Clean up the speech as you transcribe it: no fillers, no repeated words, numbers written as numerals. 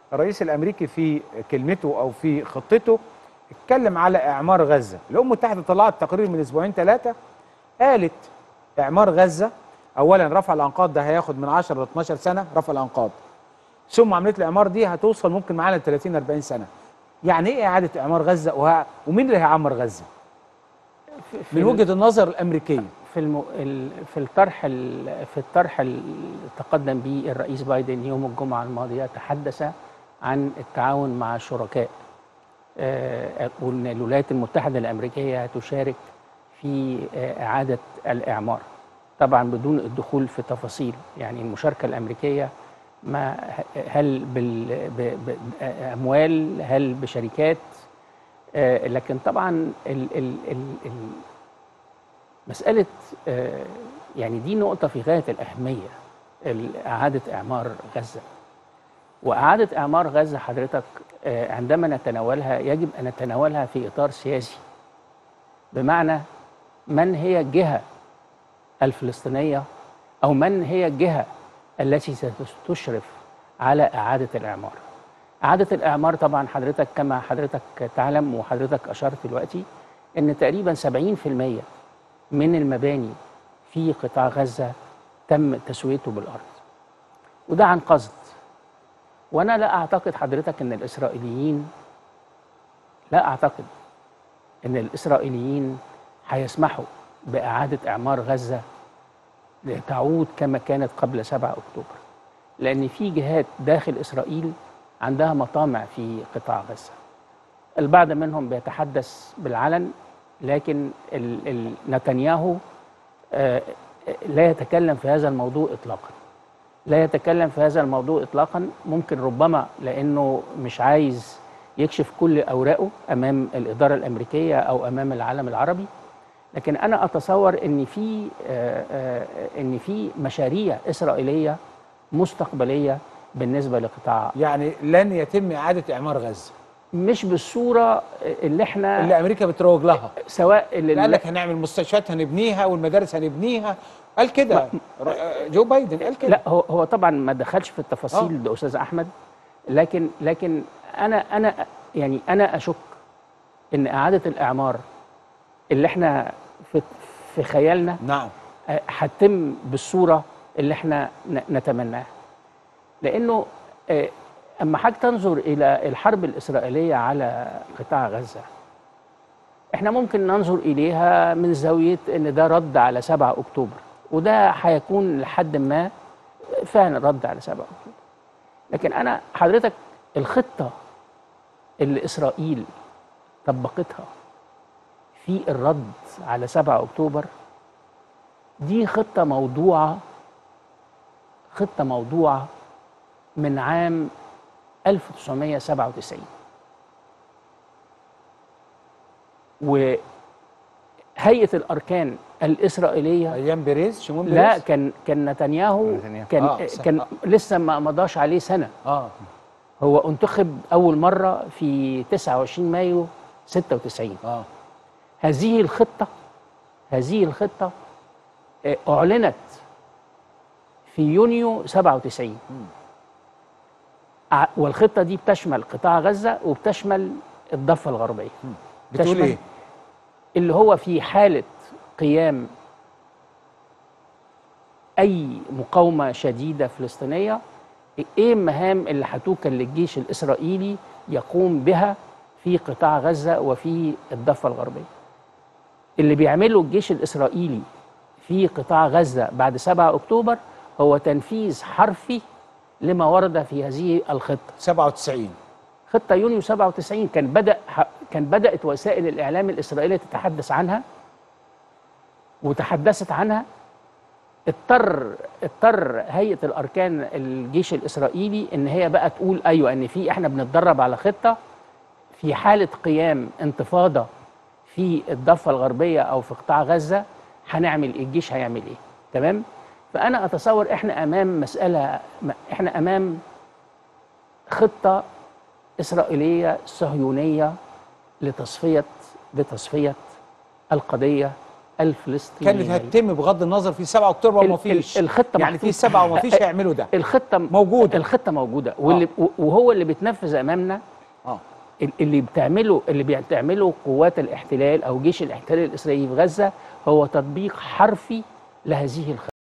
الرئيس الامريكي في كلمته او في خطته اتكلم على اعمار غزه. الامم المتحده طلعت تقرير من اسبوعين ثلاثه قالت اعمار غزه اولا رفع الانقاض ده هياخد من 10 ل 12 سنه رفع الانقاض، ثم عمليه الاعمار دي هتوصل ممكن معانا ل 30 40 سنه. يعني ايه اعاده اعمار غزه ومين اللي هيعمر غزه من وجهه النظر الامريكيه؟ في الطرح اللي تقدم به الرئيس بايدن يوم الجمعة الماضية تحدث عن التعاون مع الشركاء، وأن الولايات المتحدة الأمريكية هتشارك في إعادة الإعمار، طبعا بدون الدخول في تفاصيل يعني المشاركة الأمريكية ما هل بأموال هل بشركات، لكن طبعا مسألة يعني دي نقطة في غاية الأهمية، إعادة إعمار غزة. وإعادة إعمار غزة حضرتك عندما نتناولها يجب أن نتناولها في إطار سياسي، بمعنى من هي الجهة الفلسطينية أو من هي الجهة التي ستشرف على إعادة الإعمار. إعادة الإعمار طبعا حضرتك كما حضرتك تعلم وحضرتك أشرت دلوقتي أن تقريبا 70% من المباني في قطاع غزة تم تسويته بالأرض، وده عن قصد. وأنا لا أعتقد حضرتك أن الإسرائيليين هيسمحوا بإعادة إعمار غزة لتعود كما كانت قبل 7 أكتوبر، لأن في جهات داخل إسرائيل عندها مطامع في قطاع غزة. البعض منهم بيتحدث بالعلن، لكن نتنياهو لا يتكلم في هذا الموضوع إطلاقا. ممكن ربما لأنه مش عايز يكشف كل أوراقه أمام الإدارة الأمريكية أو أمام العالم العربي، لكن أنا أتصور إن في مشاريع إسرائيلية مستقبلية بالنسبة لقطاع، يعني لن يتم إعادة إعمار غزة مش بالصورة اللي أمريكا بتروج لها، سواء قال لك هنعمل مستشفيات هنبنيها والمدارس هنبنيها، قال كده جو بايدن قال كده. لا هو طبعا ما دخلش في التفاصيل ده أستاذ أحمد، لكن أنا أشك إن إعادة الإعمار اللي احنا في خيالنا نعم هتتم بالصورة اللي احنا نتمناها، لأنه أما حضرتك تنظر إلى الحرب الإسرائيلية على قطاع غزة، احنا ممكن ننظر إليها من زاوية إن ده رد على 7 أكتوبر، وده هيكون لحد ما فعلا رد على 7 أكتوبر. لكن أنا حضرتك الخطة اللي إسرائيل طبقتها في الرد على 7 أكتوبر دي خطة موضوعة من عام 1997، وهيئة الأركان الإسرائيلية أيام بيريز شمون بيريز؟ لا كان نتنياهو كان لسه ما مضاش عليه سنة. هو انتخب أول مرة في 29 مايو 96. هذه الخطة أعلنت في يونيو 97، والخطة دي بتشمل قطاع غزة وبتشمل الضفة الغربية. بتقول إيه؟ اللي هو في حالة قيام أي مقاومة شديدة فلسطينية، إيه المهام اللي هتوكل للجيش الإسرائيلي يقوم بها في قطاع غزة وفي الضفة الغربية. اللي بيعمله الجيش الإسرائيلي في قطاع غزة بعد 7 أكتوبر هو تنفيذ حرفي لما ورد في هذه الخطة. 97 خطة يونيو 97 كان بدأت وسائل الإعلام الإسرائيلية تتحدث عنها وتحدثت عنها. اضطر هيئة الأركان الجيش الإسرائيلي إن هي بقى تقول أيوة إن احنا بنتدرب على خطة في حالة قيام انتفاضة في الضفة الغربية أو في قطاع غزة هنعمل الجيش هيعمل إيه. تمام؟ فأنا أتصور احنا أمام خطة إسرائيلية صهيونية لتصفية القضية الفلسطينيين. كانت هتتم بغض النظر في 7 اكتوبر وما فيش. الخطه يعني في 7 وما فيش هيعملوا ده. الخطه موجوده. الخطه موجوده، وهو اللي بيتنفذ امامنا. اللي بتعمله قوات الاحتلال او جيش الاحتلال الاسرائيلي في غزه هو تطبيق حرفي لهذه الخطه.